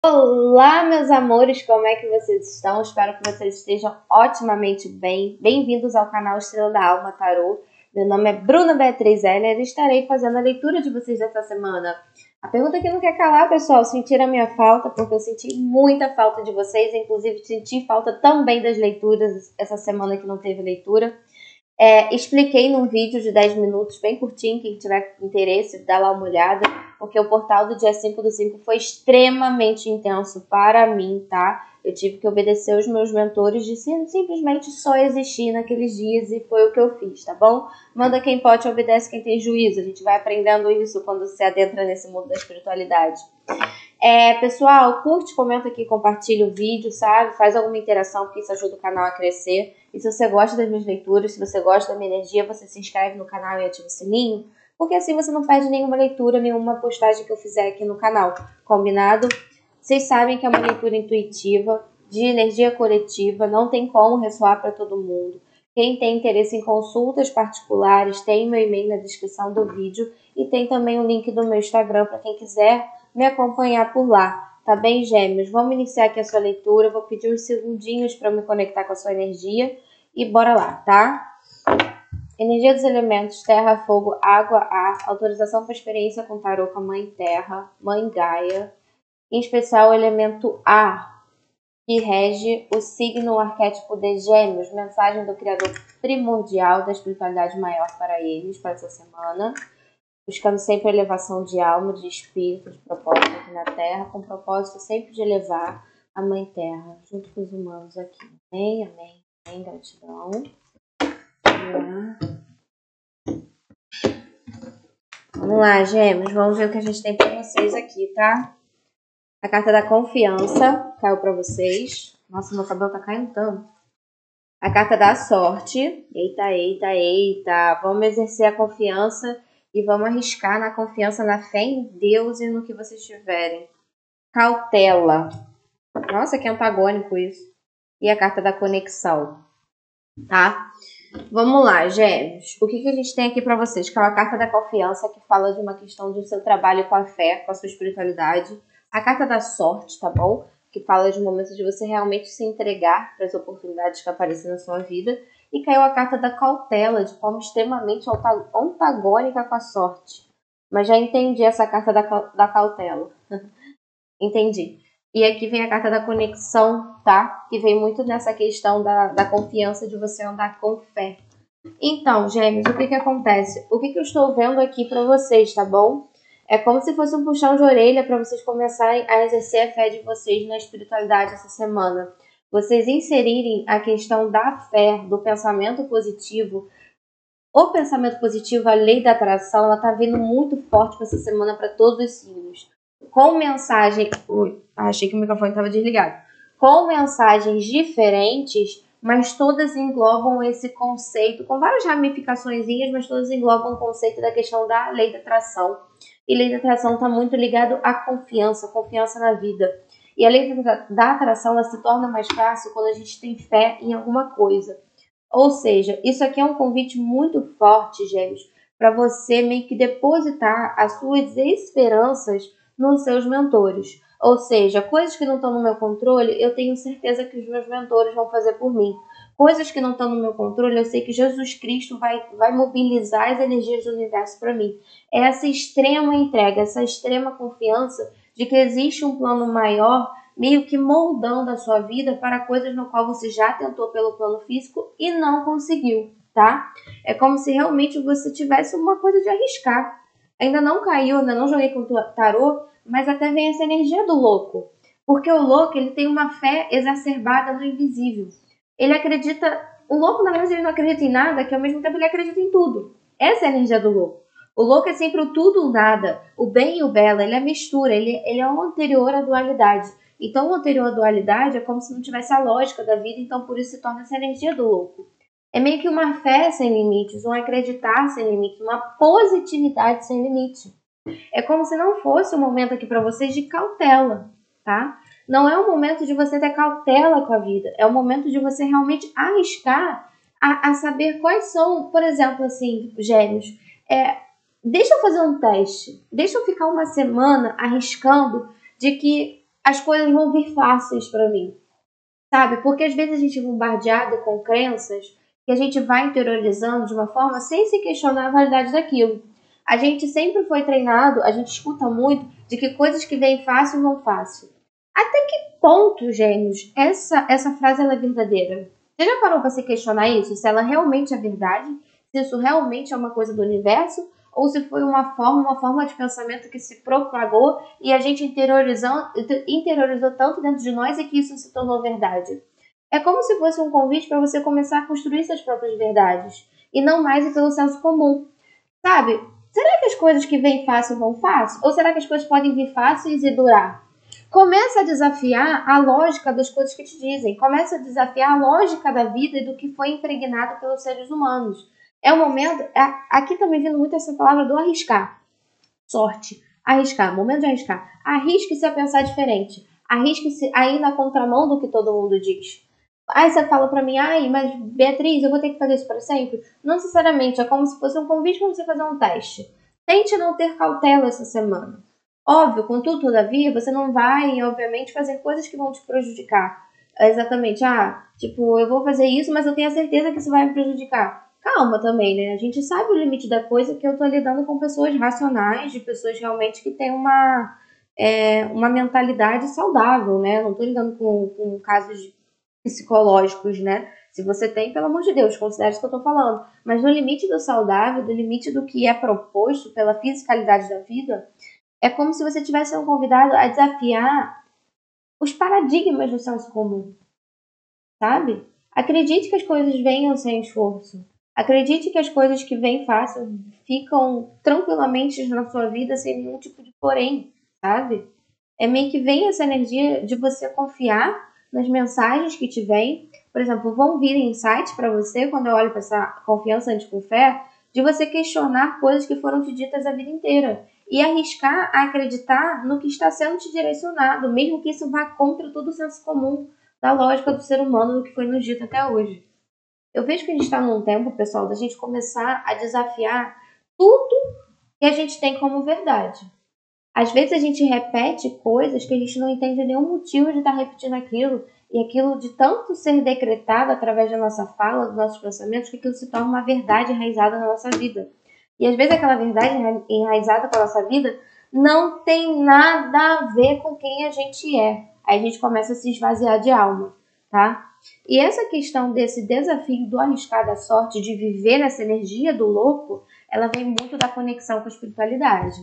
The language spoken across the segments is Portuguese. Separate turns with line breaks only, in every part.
Olá, meus amores, como é que vocês estão? Espero que vocês estejam otimamente bem. Bem-vindos ao canal Estrela da Alma Tarô. Meu nome é Bruna Beatriz Heller e estarei fazendo a leitura de vocês dessa semana. A pergunta que não quer calar, pessoal, sentiram a minha falta, porque eu senti muita falta de vocês, inclusive senti falta também das leituras essa semana que não teve leitura. Expliquei num vídeo de 10 minutos, bem curtinho, quem tiver interesse, dá lá uma olhada, porque o portal do dia 5/5 foi extremamente intenso para mim, tá? Eu tive que obedecer os meus mentores de simplesmente só existir naqueles dias e foi o que eu fiz, tá bom? Manda quem pode, obedece quem tem juízo. A gente vai aprendendo isso quando se adentra nesse mundo da espiritualidade. Pessoal, curte, comenta aqui, compartilha o vídeo, sabe? Faz alguma interação, porque isso ajuda o canal a crescer. E se você gosta das minhas leituras, se você gosta da minha energia, você se inscreve no canal e ativa o sininho, porque assim você não perde nenhuma leitura, nenhuma postagem que eu fizer aqui no canal. Combinado? Vocês sabem que é uma leitura intuitiva, de energia coletiva, não tem como ressoar para todo mundo. Quem tem interesse em consultas particulares, tem meu e-mail na descrição do vídeo e tem também o link do meu Instagram para quem quiser me acompanhar por lá. Tá bem, gêmeos? Vamos iniciar aqui a sua leitura. Eu vou pedir uns segundinhos para me conectar com a sua energia e bora lá, tá? Energia dos elementos terra, fogo, água, ar. Autorização para experiência com tarô com a Mãe Terra, Mãe Gaia. Em especial o elemento ar, que rege o signo, o arquétipo de Gêmeos. Mensagem do Criador primordial da espiritualidade maior para eles, para essa semana. Buscando sempre a elevação de alma, de espírito, de propósito aqui na Terra, com o propósito sempre de elevar a Mãe Terra, junto com os humanos aqui. Amém, amém, amém, gratidão. Vamos lá, gêmeos, vamos ver o que a gente tem para vocês aqui, tá? A carta da confiança caiu para vocês. Nossa, meu cabelo tá caindo tanto. A carta da sorte. Eita, eita, eita. Vamos exercer a confiança e vamos arriscar na confiança, na fé em Deus e no que vocês tiverem. Cautela. Nossa, que antagônico isso. E a carta da conexão. Tá? Vamos lá, gêmeos. O que a gente tem aqui para vocês? Que é uma carta da confiança que fala de uma questão do seu trabalho com a fé, com a sua espiritualidade. A carta da sorte, tá bom? Que fala de momentos de você realmente se entregar para as oportunidades que aparecem na sua vida. E caiu a carta da cautela, de forma extremamente antagônica com a sorte. Mas já entendi essa carta da cautela. Entendi. E aqui vem a carta da conexão, tá? Que vem muito nessa questão da confiança, de você andar com fé. Então, gêmeos, o que acontece? O que eu estou vendo aqui para vocês, tá bom? É como se fosse um puxão de orelha para vocês começarem a exercer a fé de vocês na espiritualidade essa semana. Vocês inserirem a questão da fé, do pensamento positivo. O pensamento positivo, a lei da atração, ela tá vindo muito forte para essa semana para todos os signos. Com mensagem... Ui, achei que o microfone estava desligado. Com mensagens diferentes, mas todas englobam esse conceito, com várias ramificaçõezinhas, mas todas englobam o conceito da questão da lei da atração. E lei da atração está muito ligado à confiança na vida. E a lei da atração ela se torna mais fácil quando a gente tem fé em alguma coisa. Ou seja, isso aqui é um convite muito forte, gêmeos, para você meio que depositar as suas esperanças nos seus mentores. Ou seja, coisas que não estão no meu controle, eu tenho certeza que os meus mentores vão fazer por mim. Coisas que não estão no meu controle, eu sei que Jesus Cristo vai mobilizar as energias do universo para mim. É essa extrema entrega, essa extrema confiança de que existe um plano maior, meio que moldando a sua vida para coisas no qual você já tentou pelo plano físico e não conseguiu, tá? É como se realmente você tivesse uma coisa de arriscar. Ainda não caiu, ainda não joguei com tarô, mas até vem essa energia do louco. Porque o louco, ele tem uma fé exacerbada no invisível. Ele acredita... O louco, na verdade, ele não acredita em nada, que ao mesmo tempo ele acredita em tudo. Essa é a energia do louco. O louco é sempre o tudo ou nada, o bem e o belo, ele é a mistura, ele é o anterior à dualidade. Então, o anterior à dualidade é como se não tivesse a lógica da vida, então por isso se torna essa energia do louco. É meio que uma fé sem limites, um acreditar sem limites, uma positividade sem limite. É como se não fosse um momento aqui para vocês de cautela, tá? Não é um momento de você ter cautela com a vida, é um momento de você realmente arriscar a saber quais são, por exemplo, assim, gêmeos, deixa eu fazer um teste, deixa eu ficar uma semana arriscando de que as coisas vão vir fáceis para mim, sabe? Porque às vezes a gente é bombardeado com crenças que a gente vai interiorizando de uma forma sem se questionar a validade daquilo. A gente sempre foi treinado, a gente escuta muito de que coisas que vêm fácil vão fácil. Até que ponto, gêmeos, essa frase ela é verdadeira? Você já parou para se questionar isso? Se ela realmente é verdade? Se isso realmente é uma coisa do universo? Ou se foi uma forma de pensamento que se propagou e a gente interiorizou tanto dentro de nós e que isso se tornou verdade? É como se fosse um convite para você começar a construir suas próprias verdades e não mais ir pelo senso comum, sabe? Será que as coisas que vêm fácil vão fácil? Ou será que as coisas podem vir fáceis e durar? Começa a desafiar a lógica das coisas que te dizem. Começa a desafiar a lógica da vida e do que foi impregnado pelos seres humanos. É o momento... Aqui tá me vindo muito essa palavra do arriscar. Sorte. Arriscar. Momento de arriscar. Arrisque-se a pensar diferente. Arrisque-se a ir na contramão do que todo mundo diz. Aí você fala pra mim, mas Beatriz, eu vou ter que fazer isso para sempre? Não necessariamente. É como se fosse um convite para você fazer um teste. Tente não ter cautela essa semana. Óbvio, contudo, todavia, você não vai, obviamente, fazer coisas que vão te prejudicar. Exatamente, eu vou fazer isso, mas eu tenho a certeza que isso vai me prejudicar. Calma também, né? A gente sabe o limite da coisa, que eu tô lidando com pessoas racionais, de pessoas realmente que têm uma mentalidade saudável, né? Não tô lidando com casos psicológicos, né? Se você tem, pelo amor de Deus, considere isso que eu tô falando. Mas no limite do saudável, do limite do que é proposto pela fisicalidade da vida, é como se você tivesse sendo convidado a desafiar os paradigmas do senso comum, sabe? Acredite que as coisas venham sem esforço. Acredite que as coisas que vêm fácil ficam tranquilamente na sua vida sem nenhum tipo de porém, sabe? É meio que vem essa energia de você confiar nas mensagens que te vêm. Por exemplo, vão vir insights para você, quando eu olho para essa confiança antes com fé, de você questionar coisas que foram te ditas a vida inteira e arriscar a acreditar no que está sendo te direcionado, mesmo que isso vá contra todo o senso comum da lógica do ser humano, do que foi nos dito até hoje. Eu vejo que a gente está num tempo, pessoal, da gente começar a desafiar tudo que a gente tem como verdade. Às vezes a gente repete coisas que a gente não entende nenhum motivo de estar repetindo aquilo, e aquilo de tanto ser decretado através da nossa fala, dos nossos pensamentos, que aquilo se torna uma verdade enraizada na nossa vida. E às vezes aquela verdade enraizada com a nossa vida não tem nada a ver com quem a gente é. Aí a gente começa a se esvaziar de alma, tá? E essa questão desse desafio do arriscar da sorte, de viver nessa energia do louco, ela vem muito da conexão com a espiritualidade.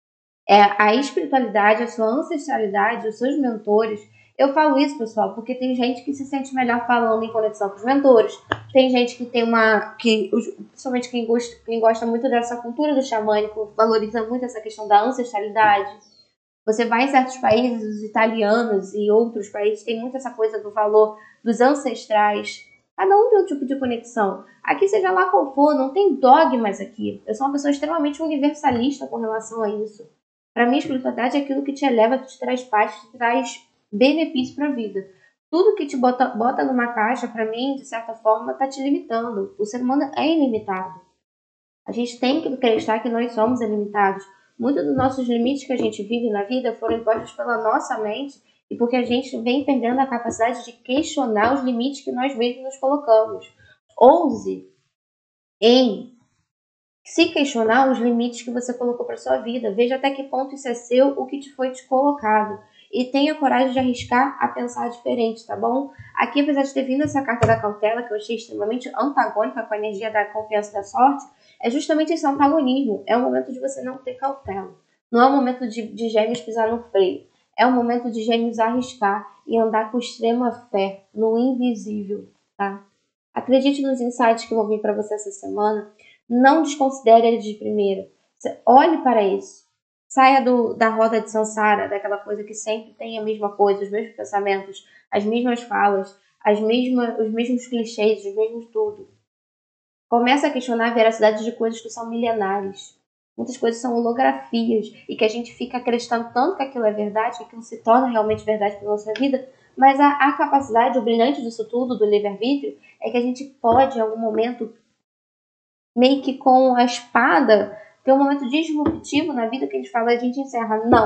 A espiritualidade, a sua ancestralidade, os seus mentores. Eu falo isso, pessoal, porque tem gente que se sente melhor falando em conexão com os mentores. Tem gente que tem principalmente quem gosta muito dessa cultura do xamânico, valoriza muito essa questão da ancestralidade. Você vai em certos países, os italianos e outros países, tem muito essa coisa do valor dos ancestrais. Cada um tem um tipo de conexão. Aqui, seja lá qual for, não tem dogmas aqui. Eu sou uma pessoa extremamente universalista com relação a isso. Para mim, a espiritualidade é aquilo que te eleva, que te traz paz, que te traz benefício para a vida. Tudo que te bota numa caixa, para mim, de certa forma, está te limitando. O ser humano é ilimitado. A gente tem que acreditar que nós somos ilimitados. Muitos dos nossos limites que a gente vive na vida foram impostos pela nossa mente e porque a gente vem perdendo a capacidade de questionar os limites que nós mesmos nos colocamos. Ouse em se questionar os limites que você colocou para sua vida. Veja até que ponto isso é seu, o que te foi te colocado. E tenha coragem de arriscar a pensar diferente, tá bom? Aqui, apesar de ter vindo essa carta da cautela, que eu achei extremamente antagônica com a energia da confiança e da sorte, é justamente esse antagonismo. É o momento de você não ter cautela. Não é o momento de Gêmeos pisar no freio. É o momento de Gêmeos arriscar e andar com extrema fé no invisível, tá? Acredite nos insights que vão vir para você essa semana. Não desconsidere ele de primeira. Olhe para isso. Saia da roda de Sansara, daquela coisa que sempre tem a mesma coisa, os mesmos pensamentos, as mesmas falas, os mesmos clichês, os mesmos tudo. Começa a questionar a veracidade de coisas que são milenares. Muitas coisas são holografias e que a gente fica acreditando tanto que aquilo é verdade, que aquilo se torna realmente verdade para a nossa vida, mas a capacidade, o brilhante disso tudo, do livre-arbítrio, é que a gente pode, em algum momento, meio que com a espada, ter um momento disruptivo na vida que a gente fala, a gente encerra. Não.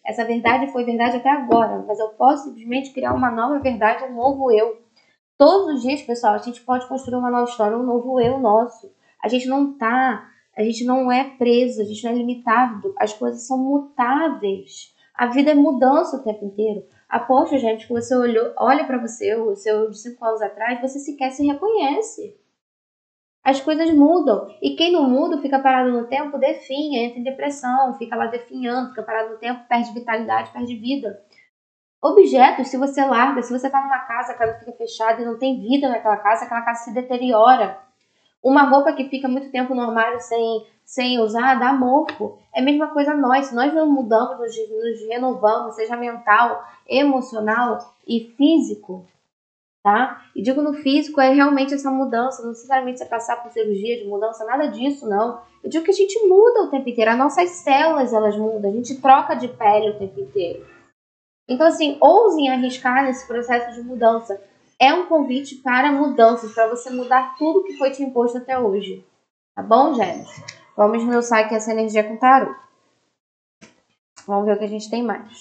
Essa verdade foi verdade até agora, mas eu posso simplesmente criar uma nova verdade, um novo eu. Todos os dias, pessoal, a gente pode construir uma nova história, um novo eu nosso. A gente não é preso, a gente não é limitado. As coisas são mutáveis. A vida é mudança o tempo inteiro. Aposto, gente, que você olha para você, o seu de 5 anos atrás, você sequer se reconhece. As coisas mudam. E quem não muda, fica parado no tempo, definha, entra em depressão, fica lá definhando, fica parado no tempo, perde vitalidade, perde vida. Objetos, se você larga, se você tá numa casa, a casa fica fechada e não tem vida naquela casa, aquela casa se deteriora. Uma roupa que fica muito tempo no armário sem usar, dá mofo. É a mesma coisa nós. Se nós não mudamos, nos renovamos, seja mental, emocional e físico, tá? E digo no físico, é realmente essa mudança, não necessariamente você passar por cirurgia de mudança, nada disso, não. Eu digo que a gente muda o tempo inteiro, as nossas células, elas mudam, a gente troca de pele o tempo inteiro. Então, assim, ousem arriscar nesse processo de mudança. É um convite para mudanças, para você mudar tudo que foi te imposto até hoje. Tá bom, gêmeos? Vamos esmiuçar aqui essa energia com o tarô. Vamos ver o que a gente tem mais.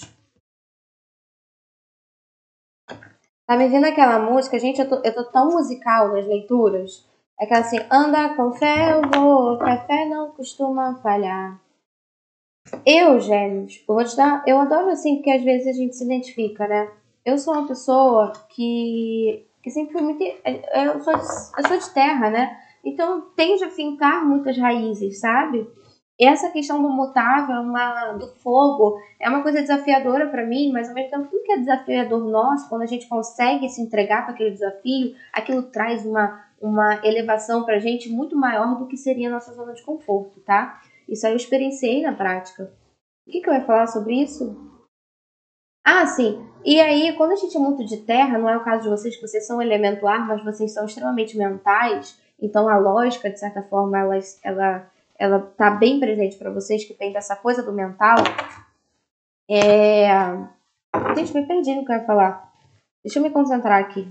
Tá me vindo aquela música? Gente, eu tô tão musical nas leituras. É aquela assim, anda com fé, eu vou, que a fé não costuma falhar. Eu, gêmeos, eu adoro assim, porque às vezes a gente se identifica, né? Eu sou uma pessoa que sempre fui muito. Eu sou de terra, né? Então tende a fincar muitas raízes, sabe? E essa questão do mutável, do fogo, é uma coisa desafiadora para mim, mas ao mesmo tempo tudo que é desafiador nosso, quando a gente consegue se entregar para aquele desafio, aquilo traz uma elevação pra gente muito maior do que seria a nossa zona de conforto, tá? Isso aí eu experienciei na prática. O que eu ia falar sobre isso? Ah, sim. E aí, quando a gente é muito de terra, não é o caso de vocês, que vocês são elemento ar, mas vocês são extremamente mentais, então a lógica, de certa forma, ela tá bem presente para vocês, que tem dessa coisa do mental. Gente, me perdi no que eu ia falar. Deixa eu me concentrar aqui.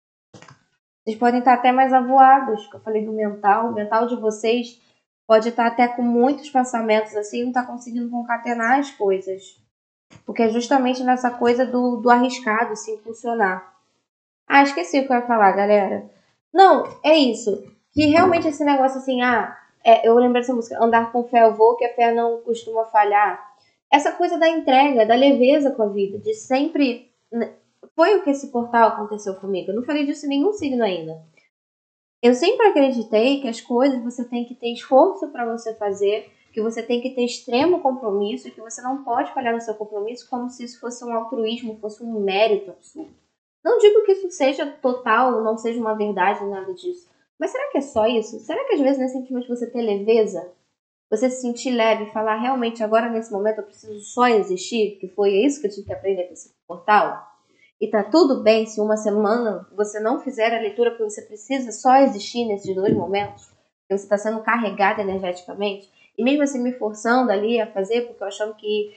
Vocês podem estar até mais avoados, que eu falei do mental. O mental de vocês pode estar até com muitos pensamentos assim, não está conseguindo concatenar as coisas. Porque é justamente nessa coisa do arriscado se impulsionar. Ah, esqueci o que eu ia falar, galera. Não, é isso. Que realmente esse negócio assim, eu lembro dessa música, andar com fé eu vou, que a fé não costuma falhar. Essa coisa da entrega, da leveza com a vida, de sempre... Foi o que esse portal aconteceu comigo. Eu não falei disso em nenhum signo ainda. Eu sempre acreditei que as coisas você tem que ter esforço para você fazer, que você tem que ter extremo compromisso, que você não pode falhar no seu compromisso como se isso fosse um altruísmo, fosse um mérito absurdo. Não digo que isso seja total, não seja uma verdade, nada disso. Mas será que é só isso? Será que às vezes não é simplesmente você ter leveza? Você se sentir leve e falar, realmente, agora nesse momento eu preciso só existir? Que foi isso que eu tive que aprender com esse portal? E tá tudo bem se uma semana você não fizer a leitura porque você precisa só existir nesses 2 momentos, porque você está sendo carregado energeticamente, e mesmo assim me forçando ali a fazer, porque eu achando que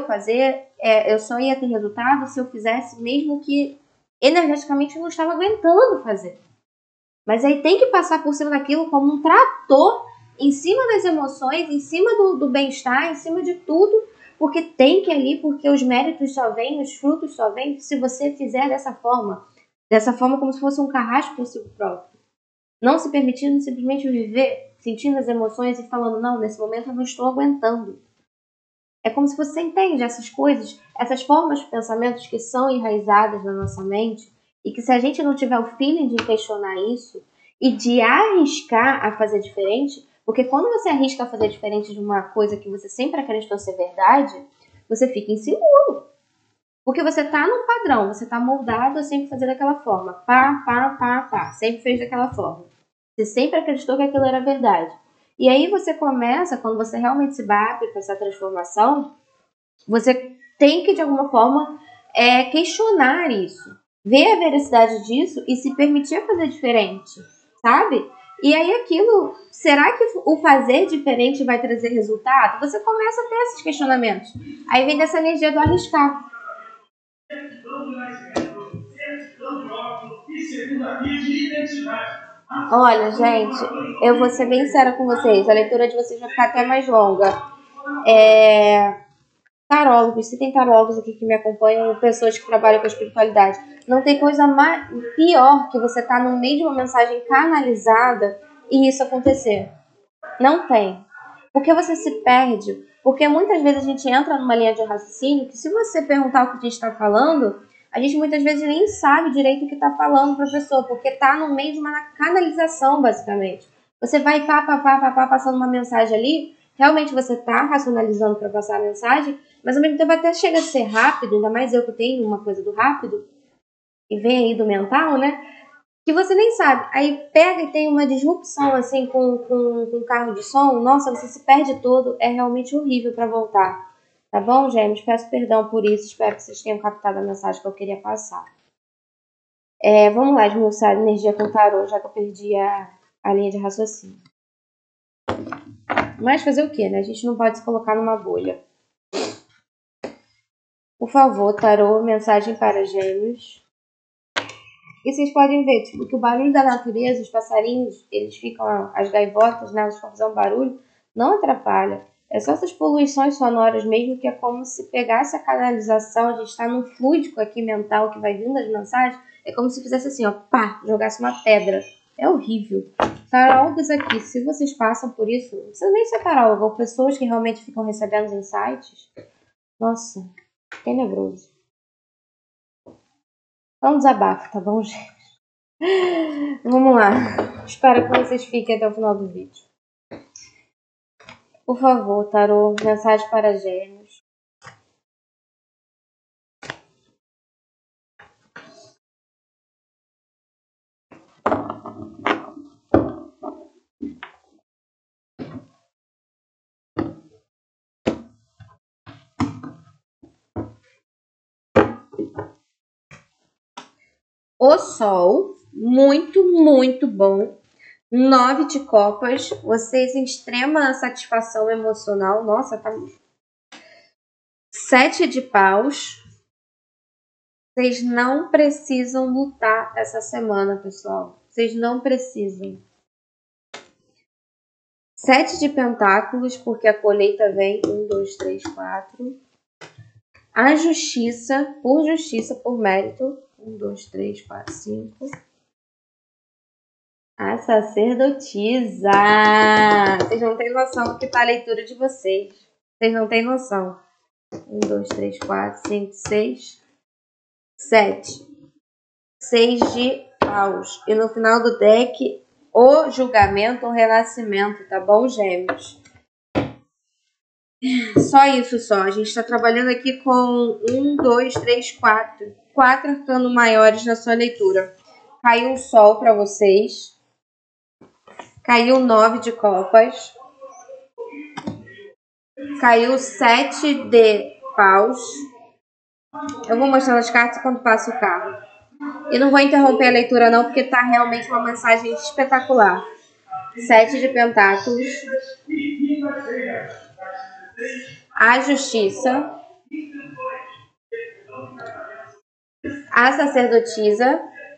eu só ia ter resultado se eu fizesse, mesmo que energeticamente eu não estava aguentando fazer. Mas aí tem que passar por cima daquilo como um trator, em cima das emoções, em cima do bem-estar, em cima de tudo, porque tem que ir ali, porque os méritos só vêm, os frutos só vêm se você fizer dessa forma como se fosse um carrasco por si próprio. Não se permitindo simplesmente viver, sentindo as emoções e falando, não, nesse momento eu não estou aguentando. É como se você entende essas coisas, essas formas de pensamentos que são enraizadas na nossa mente, e que se a gente não tiver o feeling de questionar isso e de arriscar a fazer diferente, porque quando você arrisca a fazer diferente de uma coisa que você sempre acreditou ser verdade, você fica inseguro. Porque você tá num padrão, você tá moldado a sempre fazer daquela forma. Pá. Sempre fez daquela forma. Você sempre acreditou que aquilo era verdade. E aí você começa, quando você realmente se bate para essa transformação, você tem que, de alguma forma, questionar isso. Ver a veracidade disso e se permitir fazer diferente, sabe? E aí aquilo, será que o fazer diferente vai trazer resultado? Você começa a ter esses questionamentos. Aí vem dessa energia do arriscar. Olha, gente, eu vou ser bem sincera com vocês. A leitura de vocês vai ficar até mais longa. tarólogos, se tem tarólogos aqui que me acompanham, pessoas que trabalham com espiritualidade, não tem coisa pior que você estar no meio de uma mensagem canalizada e isso acontecer. Não tem. Porque você se perde. Porque muitas vezes a gente entra numa linha de raciocínio que se você perguntar o que a gente está falando, a gente muitas vezes nem sabe direito o que está falando para a pessoa, porque está no meio de uma canalização, basicamente. Você vai passando uma mensagem ali, realmente você está racionalizando para passar a mensagem, mas ao mesmo tempo até chega a ser rápido, ainda mais eu que tenho uma coisa do rápido, e vem aí do mental, né? Que você nem sabe. Aí pega e tem uma disrupção assim com carro de som. Nossa, você se perde todo. É realmente horrível para voltar. Tá bom, gêmeos? Peço perdão por isso. Espero que vocês tenham captado a mensagem que eu queria passar. Vamos lá, esmiuçar a energia com o tarô, já que eu perdi a linha de raciocínio. Mas fazer o quê, né? A gente não pode se colocar numa bolha. Por favor, tarô, mensagem para gêmeos. E vocês podem ver, tipo, que o barulho da natureza, os passarinhos, eles ficam, as gaivotas, né, elas ficam fazendo barulho, não atrapalha. É só essas poluições sonoras mesmo, que é como se pegasse a canalização, a gente está num fluidico aqui mental que vai vindo das mensagens, é como se fizesse assim, ó, pá, jogasse uma pedra. É horrível. Tarólogos aqui, se vocês passam por isso, não precisa nem ser tarólogo, ou pessoas que realmente ficam recebendo os insights, nossa, tenebroso. É um desabafo, tá bom, gente? Vamos lá. Espero que vocês fiquem até o final do vídeo. Por favor, tarô, mensagem para gêmeos. O Sol, muito, muito bom. 9 de copas, vocês em extrema satisfação emocional. Nossa, tá... 7 de paus. Vocês não precisam lutar essa semana, pessoal. Vocês não precisam. 7 de pentáculos, porque a colheita vem. 1, 2, 3, 4. A justiça, por mérito. 1, 2, 3, 4, 5. A sacerdotisa. Vocês não têm noção do que tá a leitura de vocês. Vocês não têm noção. 1, 2, 3, 4, 5, 6, 7. 6 de paus. E no final do deck, o julgamento, o renascimento, tá bom, gêmeos? Só isso só. A gente tá trabalhando aqui com 1, 2, 3, 4. 4 arcanos maiores na sua leitura. Caiu o sol para vocês. Caiu 9 de copas. Caiu 7 de paus. Eu vou mostrando as cartas quando passa o carro. E não vou interromper a leitura não, porque tá realmente uma mensagem espetacular. 7 de pentáculos. A justiça. A sacerdotisa.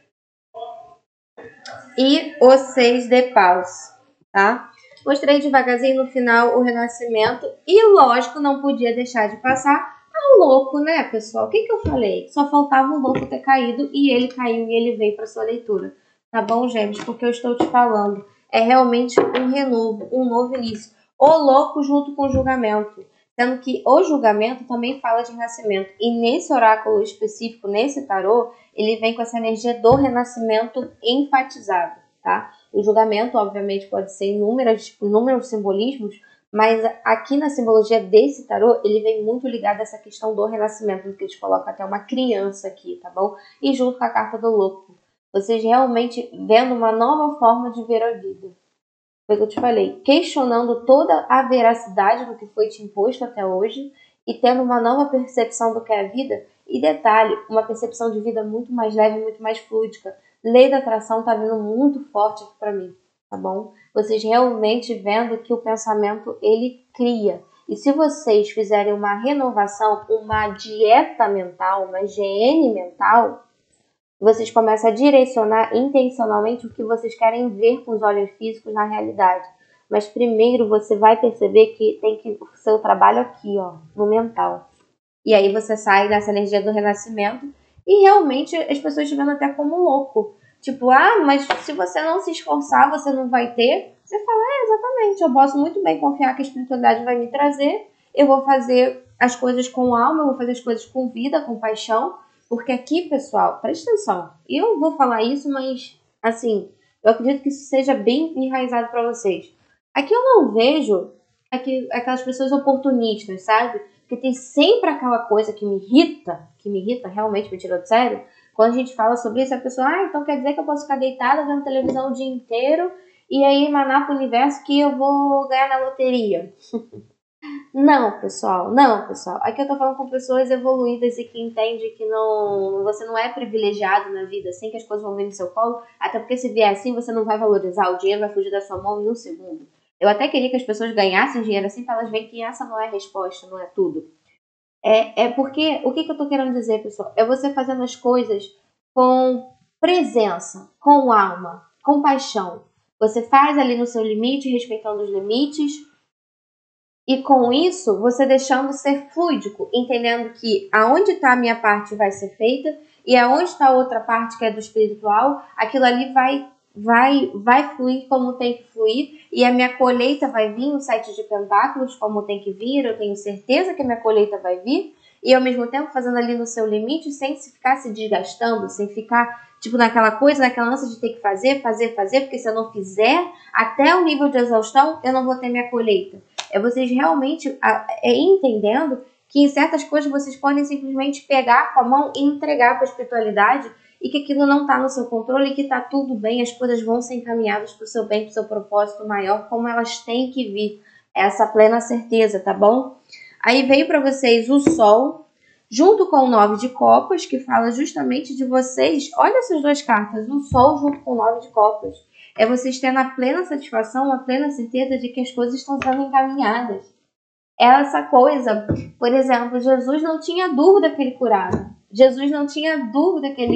E os 6 de paus, tá? Mostrei devagarzinho no final o renascimento. E lógico, não podia deixar de passar ao louco, né, pessoal? O que eu falei? Só faltava o louco ter caído e ele caiu e ele veio para sua leitura. Tá bom, gêmeos? Porque eu estou te falando. É realmente um renovo, um novo início. O louco junto com o julgamento. Sendo que o julgamento também fala de renascimento. E nesse oráculo específico, nesse tarô, ele vem com essa energia do renascimento enfatizado, tá? O julgamento, obviamente, pode ser inúmeros simbolismos, mas aqui na simbologia desse tarô, ele vem muito ligado a essa questão do renascimento, que eles colocam até uma criança aqui, tá bom? E junto com a carta do louco. Vocês realmente vendo uma nova forma de ver a vida. Foi o que eu te falei, questionando toda a veracidade do que foi te imposto até hoje e tendo uma nova percepção do que é a vida. E detalhe, uma percepção de vida muito mais leve, muito mais fluídica. Lei da atração tá vindo muito forte aqui para mim, tá bom? Vocês realmente vendo que o pensamento, ele cria. E se vocês fizerem uma renovação, uma dieta mental, uma higiene mental, vocês começam a direcionar intencionalmente o que vocês querem ver com os olhos físicos na realidade. Mas primeiro você vai perceber que tem que o seu trabalho aqui, ó, no mental. E aí você sai dessa energia do renascimento e realmente as pessoas te vendo até como louco. Tipo, mas se você não se esforçar, você não vai ter. Você fala, exatamente, eu posso muito bem confiar que a espiritualidade vai me trazer. Eu vou fazer as coisas com alma, eu vou fazer as coisas com vida, com paixão. Porque aqui, pessoal, presta atenção. Eu vou falar isso, mas, assim, eu acredito que isso seja bem enraizado para vocês. Aqui eu não vejo aquelas pessoas oportunistas, sabe? Porque tem sempre aquela coisa que me irrita, realmente me tirou de sério. Quando a gente fala sobre isso, a pessoa, então quer dizer que eu posso ficar deitada vendo televisão o dia inteiro e aí emanar pro universo que eu vou ganhar na loteria. Não, pessoal, não, pessoal. Aqui eu tô falando com pessoas evoluídas e que entendem que você não é privilegiado na vida, assim que as coisas vão vir no seu colo, até porque se vier assim, você não vai valorizar, o dinheiro vai fugir da sua mão em um segundo. Eu até queria que as pessoas ganhassem dinheiro assim para elas verem que essa não é a resposta, não é tudo. É porque, o que eu tô querendo dizer, pessoal? É você fazendo as coisas com presença, com alma, com paixão. Você faz ali no seu limite, respeitando os limites, e com isso, você deixando ser fluidico, entendendo que aonde está a minha parte vai ser feita e aonde está a outra parte que é do espiritual, aquilo ali vai fluir como tem que fluir e a minha colheita vai vir no 7 de pentáculos como tem que vir, eu tenho certeza que a minha colheita vai vir e ao mesmo tempo fazendo ali no seu limite sem ficar se desgastando, sem ficar tipo naquela coisa, naquela ânsia de ter que fazer, porque se eu não fizer, até o nível de exaustão, eu não vou ter minha colheita. É vocês realmente entendendo que em certas coisas vocês podem simplesmente pegar com a mão e entregar para a espiritualidade e que aquilo não está no seu controle e que está tudo bem, as coisas vão ser encaminhadas para o seu bem, para o seu propósito maior, como elas têm que vir. Essa plena certeza, tá bom? Aí veio para vocês o Sol, junto com o 9 de Copas, que fala justamente de vocês. Olha essas duas cartas, o Sol junto com o 9 de Copas. É vocês tendo a plena satisfação, a plena certeza de que as coisas estão sendo encaminhadas. É essa coisa, por exemplo, Jesus não tinha dúvida que ele curava. Jesus não tinha dúvida que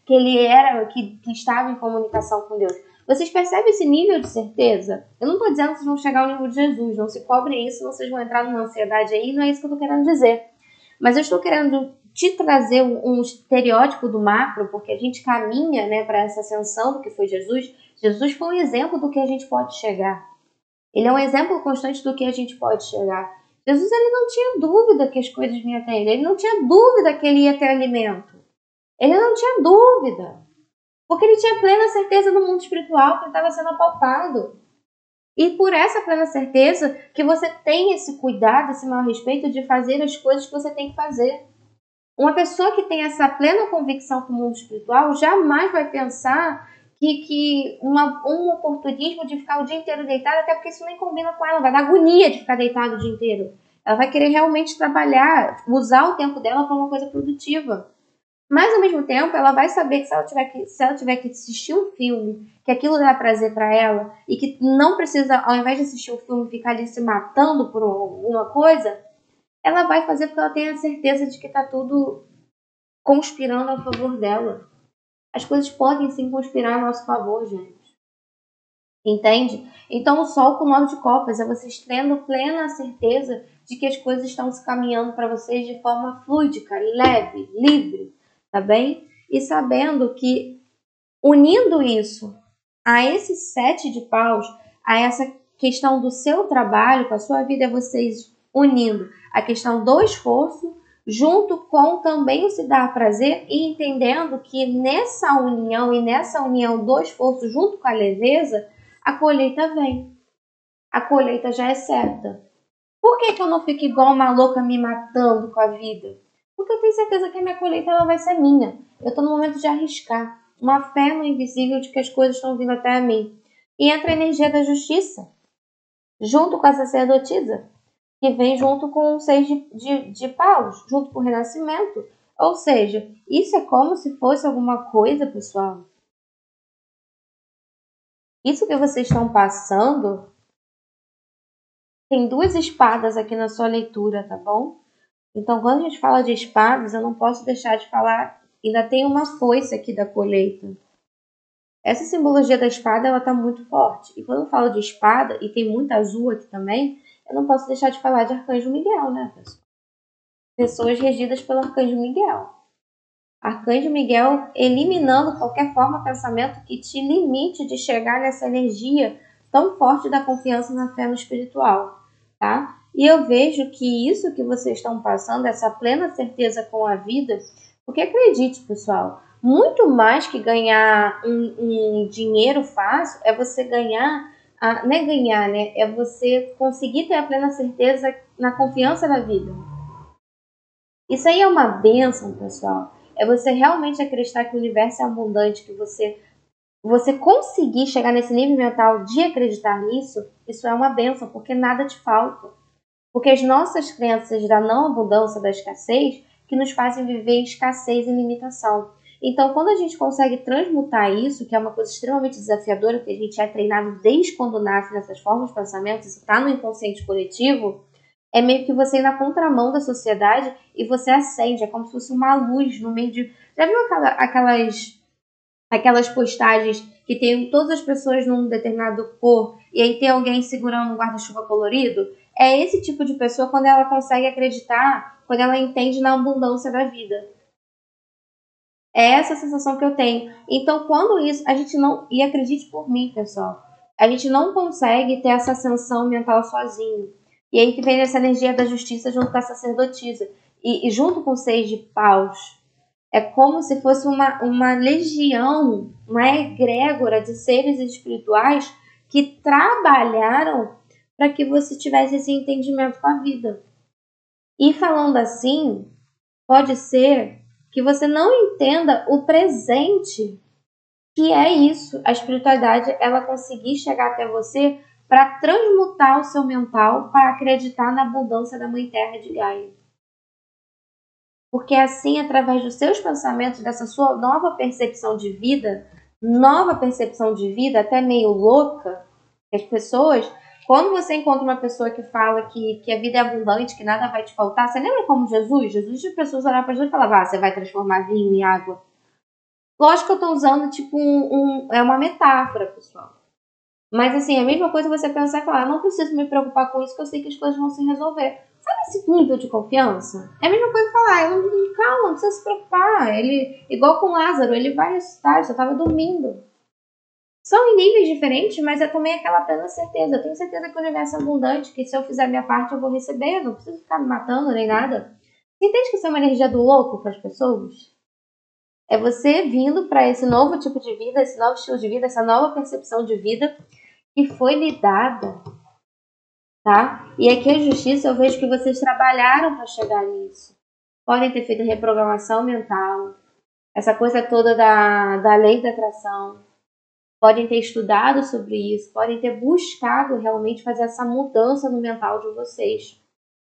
ele estava em comunicação com Deus. Vocês percebem esse nível de certeza? Eu não estou dizendo que vocês vão chegar ao nível de Jesus, não se cobrem isso, vocês vão entrar numa ansiedade aí, não é isso que eu estou querendo dizer. Mas eu estou querendo te trazer um estereótipo do macro, porque a gente caminha, né, para essa ascensão do que foi Jesus. Jesus foi um exemplo do que a gente pode chegar. Ele é um exemplo constante do que a gente pode chegar. Jesus ele não tinha dúvida que as coisas vinham até ele. Ele não tinha dúvida que ele ia ter alimento. Ele não tinha dúvida. Porque ele tinha plena certeza no mundo espiritual que ele estava sendo apalpado. E por essa plena certeza que você tem esse cuidado, esse maior respeito de fazer as coisas que você tem que fazer. Uma pessoa que tem essa plena convicção com o mundo espiritual jamais vai pensar que um oportunismo de ficar o dia inteiro deitada, até porque isso nem combina com ela, vai dar agonia de ficar deitada o dia inteiro. Ela vai querer realmente trabalhar, usar o tempo dela para uma coisa produtiva. Mas ao mesmo tempo, ela vai saber que se ela tiver que assistir um filme, que aquilo dá prazer para ela e que não precisa, ao invés de assistir um filme, ficar ali se matando por alguma coisa, ela vai fazer porque ela tem a certeza de que está tudo conspirando a favor dela. As coisas podem sim conspirar a nosso favor, gente. Entende? Então o Sol com o 9 de Copas é vocês tendo plena certeza de que as coisas estão se caminhando para vocês de forma fluídica, leve, livre, tá bem? E sabendo que unindo isso a esse 7 de paus, a essa questão do seu trabalho, com a sua vida, é vocês unindo a questão do esforço, junto com também o se dar prazer e entendendo que nessa união do esforço junto com a leveza, a colheita vem. A colheita já é certa. Por que eu não fico igual uma louca me matando com a vida? Porque eu tenho certeza que a minha colheita ela vai ser minha. Eu estou no momento de arriscar. Uma fé no invisível de que as coisas estão vindo até a mim. E entra a energia da justiça, junto com a sacerdotisa, que vem junto com o 6 de paus, junto com o renascimento. Ou seja, isso é como se fosse alguma coisa, pessoal. Isso que vocês estão passando, tem 2 espadas aqui na sua leitura, tá bom? Então, quando a gente fala de espadas, eu não posso deixar de falar, ainda tem uma foice aqui da colheita. Essa simbologia da espada, ela tá muito forte. E quando eu falo de espada, e tem muita azul aqui também, eu não posso deixar de falar de Arcanjo Miguel, né, pessoal? pessoas regidas pelo Arcanjo Miguel. Arcanjo Miguel eliminando qualquer forma de pensamento que te limite de chegar nessa energia tão forte da confiança na fé no espiritual, tá? E eu vejo que isso que vocês estão passando, essa plena certeza com a vida, porque acredite, pessoal, muito mais que ganhar um dinheiro fácil, é você ganhar, não é ganhar, né? É você conseguir ter a plena certeza na confiança da vida. Isso aí é uma bênção, pessoal. É você realmente acreditar que o universo é abundante, que você conseguir chegar nesse nível mental de acreditar nisso, isso é uma bênção, porque nada te falta. Porque as nossas crenças da não abundância, da escassez, que nos fazem viver em escassez e limitação. Então, quando a gente consegue transmutar isso, que é uma coisa extremamente desafiadora, porque a gente é treinado desde quando nasce nessas formas de pensamento, isso está no inconsciente coletivo, é meio que você ir na contramão da sociedade e você acende, é como se fosse uma luz no meio de... Já viu aquelas postagens que tem todas as pessoas num determinado cor e aí tem alguém segurando um guarda-chuva colorido? É esse tipo de pessoa quando ela consegue acreditar, quando ela entende na abundância da vida. É essa a sensação que eu tenho. Então, quando isso, a gente não... E acredite por mim, pessoal. A gente não consegue ter essa ascensão mental sozinho. E aí que vem essa energia da justiça junto com a sacerdotisa. E junto com o 6 de paus. É como se fosse uma legião, uma egrégora de seres espirituais que trabalharam para que você tivesse esse entendimento com a vida. E falando assim, pode ser que você não entenda o presente, que é isso. A espiritualidade, ela conseguir chegar até você para transmutar o seu mental para acreditar na abundância da Mãe Terra de Gaia. Porque assim, através dos seus pensamentos, dessa sua nova percepção de vida, até meio louca, as pessoas, quando você encontra uma pessoa que fala que a vida é abundante, que nada vai te faltar, você lembra como Jesus? Jesus, as pessoas olhavam para Jesus e falavam, você vai transformar vinho em água. Lógico que eu estou usando, tipo, é uma metáfora, pessoal. Mas, assim, a mesma coisa você pensar e falar, não preciso me preocupar com isso, que eu sei que as coisas vão se resolver. Sabe esse nível de confiança? É a mesma coisa falar, calma, não precisa se preocupar. Ele, igual com Lázaro, ele vai ressuscitar, eu só estava dormindo. São em níveis diferentes, mas é também aquela plena certeza. Eu tenho certeza que o universo é abundante, que se eu fizer a minha parte, eu vou receber. Não preciso ficar me matando nem nada. Você entende que isso é uma energia do louco para as pessoas? É você vindo para esse novo tipo de vida, esse novo estilo de vida, essa nova percepção de vida que foi lhe dada, tá? E aqui a justiça, eu vejo que vocês trabalharam para chegar nisso. Podem ter feito reprogramação mental, essa coisa toda da lei da atração. Podem ter estudado sobre isso, podem ter buscado realmente fazer essa mudança no mental de vocês.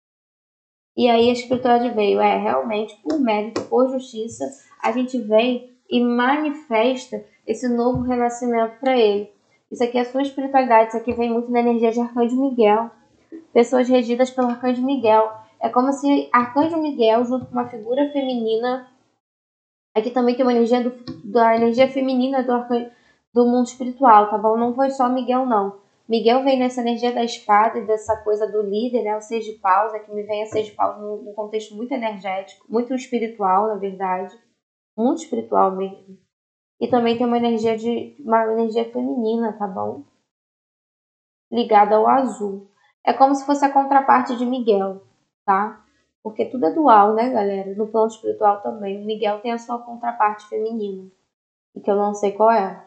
E aí a espiritualidade veio, realmente, por mérito, por justiça, a gente vem e manifesta esse novo renascimento para ele. Isso aqui é a sua espiritualidade, isso aqui vem muito na energia de Arcanjo Miguel. Pessoas regidas pelo Arcanjo Miguel. É como se Arcanjo Miguel, junto com uma figura feminina, aqui também tem uma energia da energia feminina do mundo espiritual, tá bom? Não foi só Miguel, não. Miguel vem nessa energia da espada e dessa coisa do líder, né? O 6 de paus, aqui me vem a 6 de paus num contexto muito energético, muito espiritual, na verdade. Muito espiritual mesmo. E também tem uma energia feminina, tá bom? Ligada ao azul. É como se fosse a contraparte de Miguel, tá? Porque tudo é dual, né, galera? No plano espiritual também. O Miguel tem a sua contraparte feminina. E que eu não sei qual é.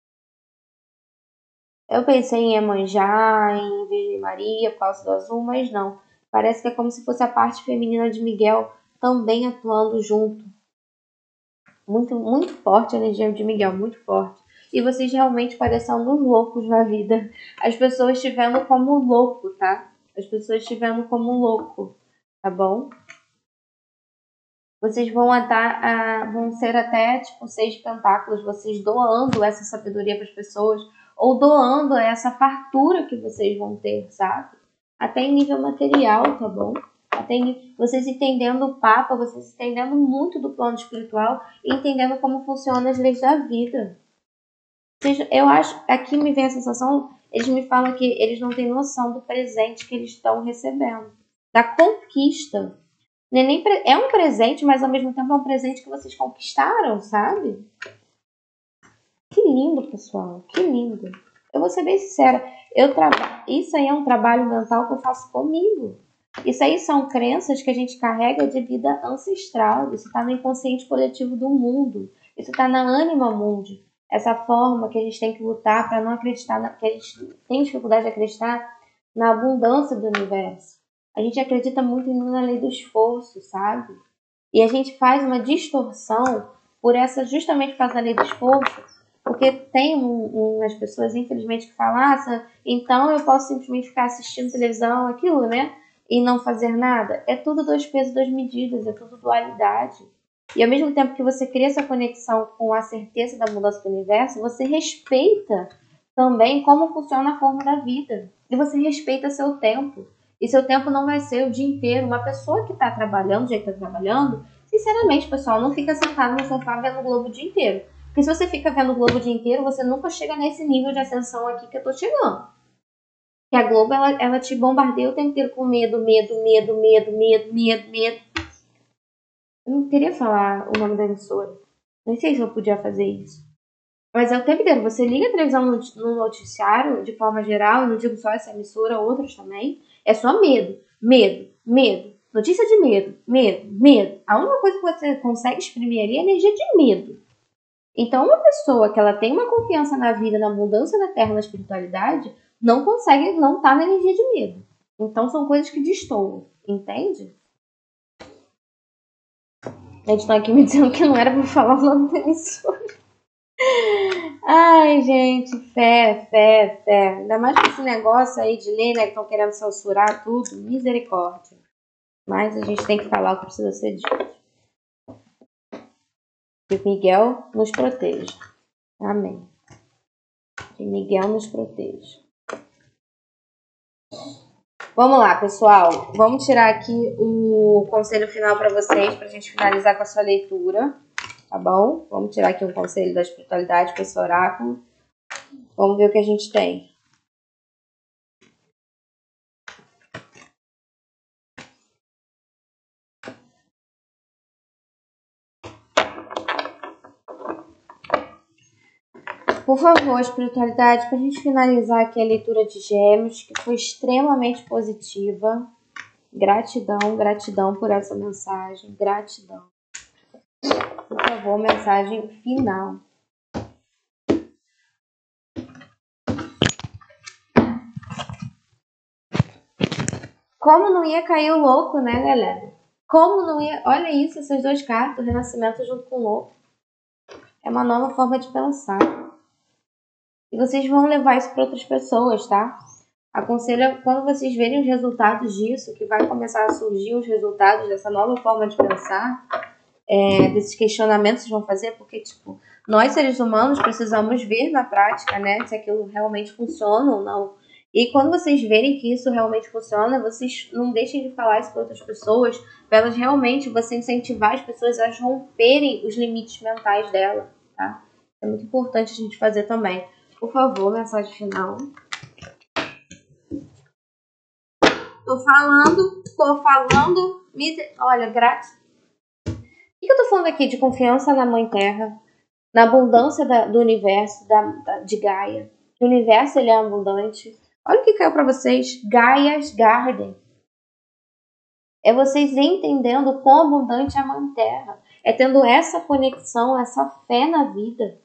Eu pensei em Iemanjá, em Virgem Maria, por causa do azul, mas não. Parece que é como se fosse a parte feminina de Miguel também atuando junto. Muito, muito forte a energia de Miguel, muito forte. E vocês realmente parecem uns loucos na vida. As pessoas te vendo como louco, tá? As pessoas te vendo como louco, tá bom? Vocês vão ser até, tipo, 6 pentáculos, vocês doando essa sabedoria para as pessoas, ou doando essa fartura que vocês vão ter, sabe? Até em nível material, tá bom? Até vocês entendendo o Papa, vocês entendendo muito do plano espiritual e entendendo como funcionam as leis da vida. Eu acho, aqui me vem a sensação, eles me falam que eles não têm noção do presente que eles estão recebendo, da conquista. É um presente, mas ao mesmo tempo é um presente que vocês conquistaram, sabe? Que lindo, pessoal. Que lindo. Eu vou ser bem sincera. Isso aí é um trabalho mental que eu faço comigo. Isso aí são crenças que a gente carrega de vida ancestral. Isso está no inconsciente coletivo do mundo. Isso está na Anima Mundi. Essa forma que a gente tem que lutar para não acreditar, que a gente tem dificuldade de acreditar na abundância do universo. A gente acredita muito na lei do esforço, sabe? E a gente faz uma distorção justamente por causa da lei do esforço, porque tem umas pessoas, infelizmente, que falam, então eu posso simplesmente ficar assistindo televisão, aquilo, né? E não fazer nada. É tudo 2 pesos, 2 medidas, é tudo dualidade. E ao mesmo tempo que você cria essa conexão com a certeza da mudança do universo, você respeita também como funciona a forma da vida. E você respeita seu tempo. E seu tempo não vai ser o dia inteiro. Uma pessoa que está trabalhando, do jeito que está trabalhando, sinceramente, pessoal, não fica sentado no sofá vendo o Globo o dia inteiro. Porque se você fica vendo o Globo o dia inteiro, você nunca chega nesse nível de ascensão aqui que eu tô chegando. Que a Globo, ela te bombardeia o tempo inteiro com medo. Eu não queria falar o nome da emissora. Nem sei se eu podia fazer isso. Mas é o tempo inteiro. Você liga a televisão no noticiário, de forma geral, eu não digo só essa emissora, outras também. É só medo. Notícia de medo. A única coisa que você consegue exprimir ali é energia de medo. Então, uma pessoa que ela tem uma confiança na vida, na abundância da terra, na espiritualidade, não consegue não estar na energia de medo. Então, são coisas que destoam. Entende? Eles estão aqui me dizendo que não era pra falar o nome da emissora. Ai, gente, fé. Ainda mais com esse negócio aí de lei, né? Que estão querendo censurar tudo. Misericórdia. Mas a gente tem que falar o que precisa ser dito. Que Miguel nos proteja. Amém. Que Miguel nos proteja. Vamos lá, pessoal. Vamos tirar aqui o conselho final para vocês, para a gente finalizar com a sua leitura. Tá bom? Vamos tirar aqui um conselho da espiritualidade para esse oráculo. Vamos ver o que a gente tem. Por favor, espiritualidade, para a gente finalizar aqui a leitura de Gêmeos, que foi extremamente positiva. Gratidão por essa mensagem. Gratidão. Por favor, mensagem final. Como não ia cair o louco, né, galera? Como não ia... Olha isso, essas 2 cartas, o renascimento junto com o louco. É uma nova forma de pensar. E vocês vão levar isso para outras pessoas, tá? Aconselho, quando vocês verem os resultados disso, que vai começar a surgir os resultados dessa nova forma de pensar, desses questionamentos que vocês vão fazer, porque, tipo, nós seres humanos precisamos ver na prática, né, se aquilo realmente funciona ou não. E quando vocês verem que isso realmente funciona, vocês não deixem de falar isso para outras pessoas, para elas realmente, você incentivar as pessoas a romperem os limites mentais dela, tá? É muito importante a gente fazer também. Por favor, mensagem final. Tô falando. Olha, grátis. O que eu tô falando aqui? De confiança na Mãe Terra, na abundância do universo, de Gaia. O universo, ele é abundante. Olha o que caiu pra vocês. Gaia's Garden. É vocês entendendo o quão abundante é a Mãe Terra. É tendo essa conexão, essa fé na vida.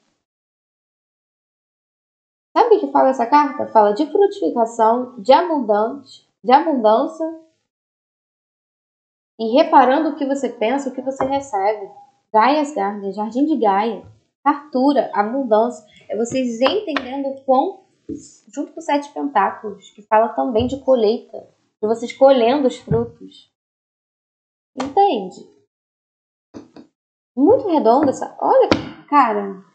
Sabe o que fala essa carta? Fala de frutificação, de abundância, e reparando o que você pensa, o que você recebe. Gaia's Garden, Jardim de Gaia, fartura, abundância. É vocês entendendo o quão, junto com os 7 pentáculos, que fala também de colheita, de vocês colhendo os frutos. Entende? Muito redonda essa... Olha, cara...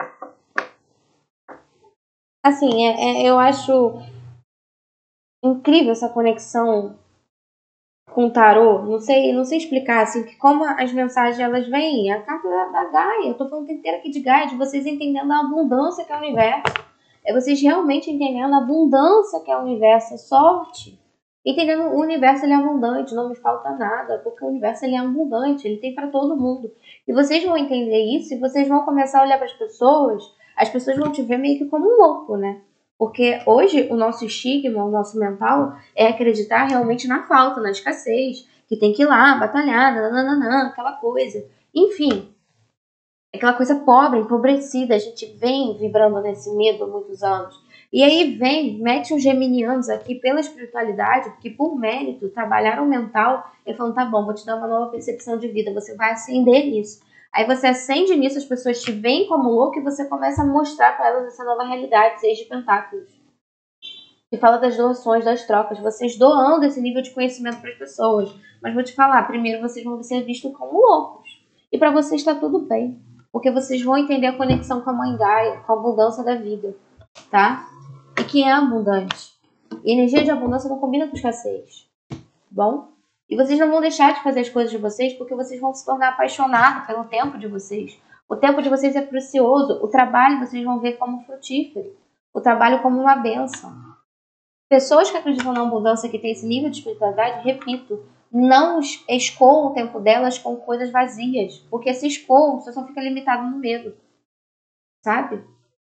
Assim, eu acho incrível essa conexão com o tarô. Não sei explicar, assim, que como as mensagens elas vêm. A carta da Gaia, eu tô falando inteira aqui de Gaia, de vocês entendendo a abundância que é o universo. É vocês realmente entendendo a abundância que é o universo, a sorte. Entendendo? O universo ele é abundante, não me falta nada, porque o universo ele é abundante, ele tem para todo mundo. E vocês vão entender isso e vocês vão começar a olhar para as pessoas vão te ver meio que como um louco, né? Porque hoje o nosso estigma, o nosso mental é acreditar realmente na falta, na escassez, que tem que ir lá, batalhar, nananana, aquela coisa. Enfim, aquela coisa pobre, empobrecida, a gente vem vibrando nesse medo há muitos anos. E aí vem, mete os geminianos aqui pela espiritualidade, porque por mérito, trabalharam o mental e falam, tá bom, vou te dar uma nova percepção de vida, você vai ascender nisso. Aí você acende nisso, as pessoas te veem como louco e você começa a mostrar para elas essa nova realidade, 6 de pentáculos. E fala das doações, das trocas, vocês doando esse nível de conhecimento para as pessoas. Mas vou te falar, primeiro vocês vão ser vistos como loucos. E para vocês está tudo bem. Porque vocês vão entender a conexão com a Mãe Gaia, com a abundância da vida, tá? E que é abundante. E energia de abundância não combina com escassez, bom? E vocês não vão deixar de fazer as coisas de vocês porque vocês vão se tornar apaixonados pelo tempo de vocês. O tempo de vocês é precioso. O trabalho vocês vão ver como frutífero. O trabalho como uma bênção. Pessoas que acreditam na abundância, que tem esse nível de espiritualidade, repito, não escoam o tempo delas com coisas vazias. Porque se escoam, você só fica limitado no medo. Sabe?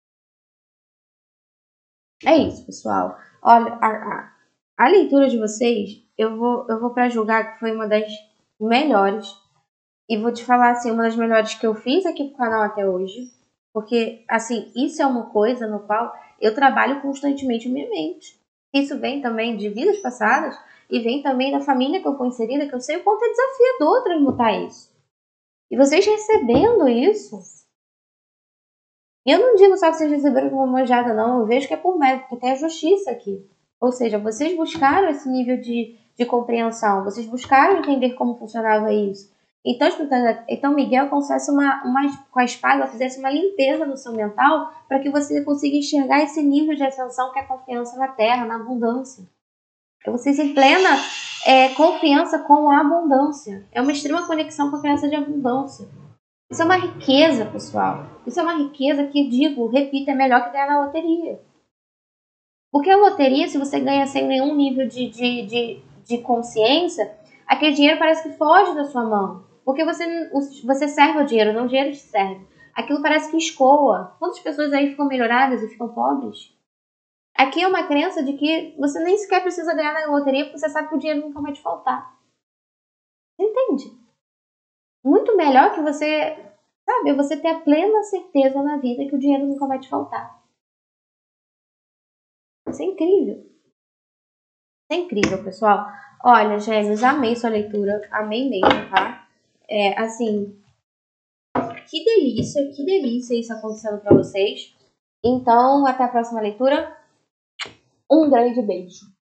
É isso, pessoal. Olha, a leitura de vocês, eu vou para julgar que foi uma das melhores. E vou te falar, assim, uma das melhores que eu fiz aqui pro canal até hoje. Porque, assim, isso é uma coisa no qual eu trabalho constantemente minha mente. Isso vem também de vidas passadas e vem também da família que eu fui inserida, que eu sei o quanto é desafiador transmutar isso. E vocês recebendo isso, e eu não digo só que vocês receberam como manjada, não. Eu vejo que é por mérito, porque tem a justiça aqui. Ou seja, vocês buscaram esse nível de compreensão. Vocês buscaram entender como funcionava isso. Então Miguel conseguisse com a espada, fizesse uma limpeza no seu mental para que você consiga enxergar esse nível de ascensão que é a confiança na terra, na abundância. É vocês em plena confiança com a abundância. É uma extrema conexão com a crença de abundância. Isso é uma riqueza, pessoal. Isso é uma riqueza que, repito, é melhor que ganhar na loteria. Porque a loteria, se você ganha sem nenhum nível de consciência, aquele dinheiro parece que foge da sua mão. Porque você serve o dinheiro, não o dinheiro te serve. Aquilo parece que escoa. Quantas pessoas aí ficam melhoradas e ficam pobres? Aqui é uma crença de que você nem sequer precisa ganhar na loteria porque você sabe que o dinheiro nunca vai te faltar. Você entende? Muito melhor que você, sabe, você ter a plena certeza na vida que o dinheiro nunca vai te faltar. Isso é incrível. Isso é incrível, pessoal. Olha, Gêmeos, amei sua leitura. Amei mesmo, tá? Assim, que delícia isso acontecendo pra vocês. Então, até a próxima leitura. Um grande beijo.